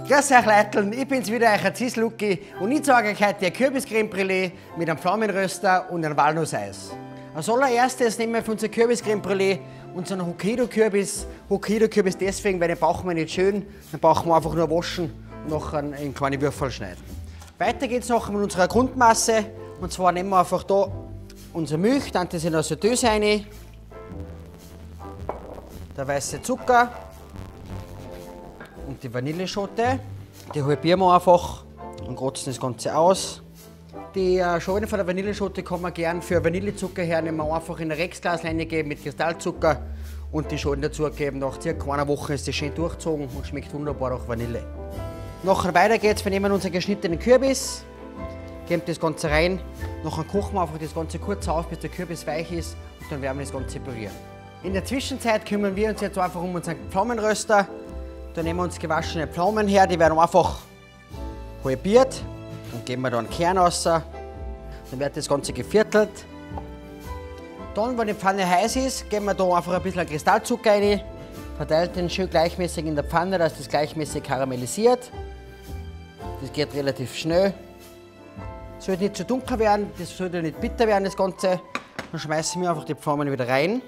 Grüß euch Leiteln, ich bin's wieder, euer Cis-Luki und ich zeige euch heute ein Kürbiscreme Brûlée mit einem Pflaumenröster und einem Walnusseis. Als allererstes nehmen wir für unser Kürbiscreme Brûlée unseren Hokkaido-Kürbis. Hokkaido-Kürbis deswegen, weil den brauchen wir nicht schön, den brauchen wir einfach nur waschen und nachher in kleine Würfel schneiden. Weiter geht's noch mit unserer Grundmasse und zwar nehmen wir einfach da unsere Milch, dann das in eine Döse rein, der weiße Zucker und die Vanilleschote. Die halbieren wir einfach und kratzen das Ganze aus. Die Schale von der Vanilleschote kann man gerne für Vanillezucker hernehmen, wir einfach in ein Rexglas reingeben mit Kristallzucker und die Schalen dazugeben. Nach ca. einer Woche ist das schön durchgezogen und schmeckt wunderbar nach Vanille. Nachher weiter geht's, wir nehmen unseren geschnittenen Kürbis, geben das Ganze rein, nachher kochen wir einfach das Ganze kurz auf, bis der Kürbis weich ist und dann werden wir das Ganze pürieren. In der Zwischenzeit kümmern wir uns jetzt einfach um unseren Pflaumenröster. Da nehmen wir uns gewaschene Pflaumen her, die werden einfach halbiert. Dann geben wir da einen Kern raus, dann wird das Ganze geviertelt. Dann, wenn die Pfanne heiß ist, geben wir da einfach ein bisschen Kristallzucker rein, verteilt den schön gleichmäßig in der Pfanne, dass das gleichmäßig karamellisiert. Das geht relativ schnell. Es sollte nicht zu dunkel werden, das sollte nicht bitter werden, das Ganze. Dann schmeißen wir einfach die Pflaumen wieder rein.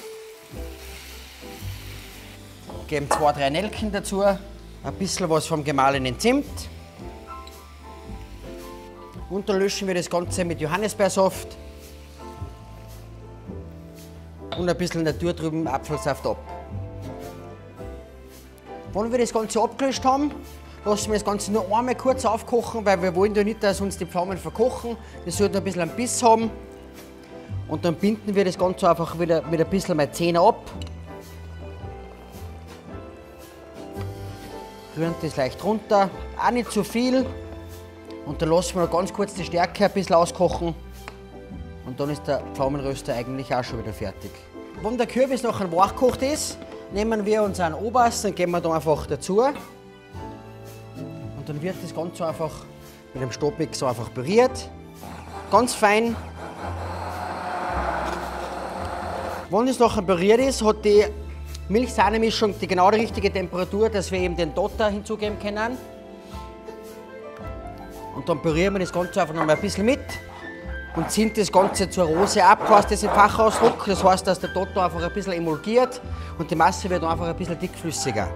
Geben 2-3 Nelken dazu, ein bisschen was vom gemahlenen Zimt. Und dann löschen wir das Ganze mit Johannisbeersaft und ein bisschen naturtrüben Apfelsaft ab. Wenn wir das Ganze abgelöscht haben, lassen wir das Ganze nur einmal kurz aufkochen, weil wir wollen ja nicht, dass uns die Pflaumen verkochen. Das sollte ein bisschen einen Biss haben. Und dann binden wir das Ganze einfach wieder mit ein bisschen Maizena ab. Rühren das leicht runter, auch nicht zu viel. Und dann lassen wir noch ganz kurz die Stärke ein bisschen auskochen. Und dann ist der Pflaumenröster eigentlich auch schon wieder fertig. Wenn der Kürbis nachher wachgekocht ist, nehmen wir unseren Oberst und geben wir da einfach dazu. Und dann wird das Ganze einfach mit dem Stabmixer einfach püriert. Ganz fein. Wenn es nachher püriert ist, hat die Milch-Sahne-Mischung die genau die richtige Temperatur, dass wir eben den Dotter hinzugeben können. Und dann pürieren wir das Ganze einfach noch mal ein bisschen mit und ziehen das Ganze zur Rose ab, heißt das im Fachausdruck. Das heißt, dass der Dotter einfach ein bisschen emulgiert und die Masse wird einfach ein bisschen dickflüssiger.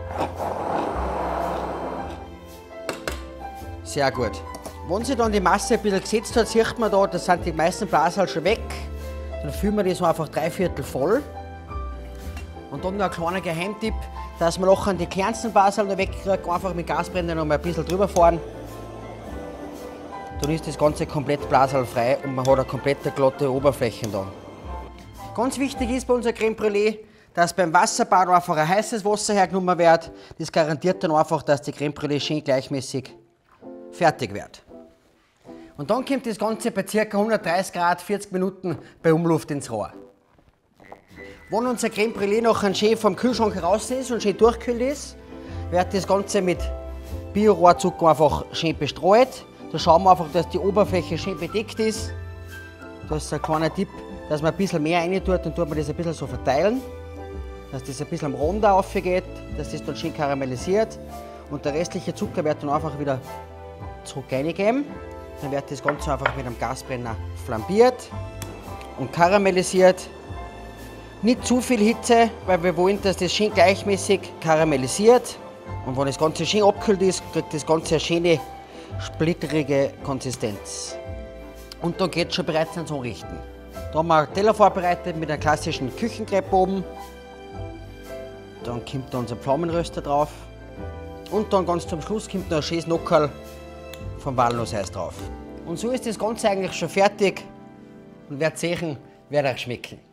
Sehr gut. Wenn sich dann die Masse ein bisschen gesetzt hat, sieht man da, das sind die meisten Blasen schon weg. Dann füllen wir das einfach 3/4 voll. Und dann noch ein kleiner Geheimtipp, dass man nachher die kleinsten Blasen noch wegkriegt, einfach mit Gasbrenner noch mal ein bisschen drüber fahren. Dann ist das Ganze komplett blaselfrei und man hat eine komplett glatte Oberfläche da. Ganz wichtig ist bei unserer Creme Brûlée, dass beim Wasserbad einfach ein heißes Wasser hergenommen wird. Das garantiert dann einfach, dass die Creme Brûlée schön gleichmäßig fertig wird. Und dann kommt das Ganze bei ca. 130 Grad 40 Minuten bei Umluft ins Rohr. Wenn unser Creme Brûlée nachher schön vom Kühlschrank heraus ist und schön durchgekühlt ist, wird das Ganze mit Bio-Rohrzucker einfach schön bestreut. Da schauen wir einfach, dass die Oberfläche schön bedeckt ist. Das ist ein kleiner Tipp, dass man ein bisschen mehr rein tut, dann tut man das ein bisschen so verteilen, dass das ein bisschen am Rand aufgeht, dass das dann schön karamellisiert. Und der restliche Zucker wird dann einfach wieder zurück reingegeben. Dann wird das Ganze einfach mit einem Gasbrenner flambiert und karamellisiert. Nicht zu viel Hitze, weil wir wollen, dass das schön gleichmäßig karamellisiert. Und wenn das Ganze schön abgekühlt ist, kriegt das Ganze eine schöne, splitterige Konsistenz. Und dann geht es schon bereits ans Anrichten. Da haben wir einen Teller vorbereitet mit einer klassischen Küchenkrepe oben. Dann kommt da unser Pflaumenröster drauf. Und dann ganz zum Schluss kommt noch ein schönes Nockerl vom Walnusseis drauf. Und so ist das Ganze eigentlich schon fertig. Und werdet sehen, wird euch schmecken.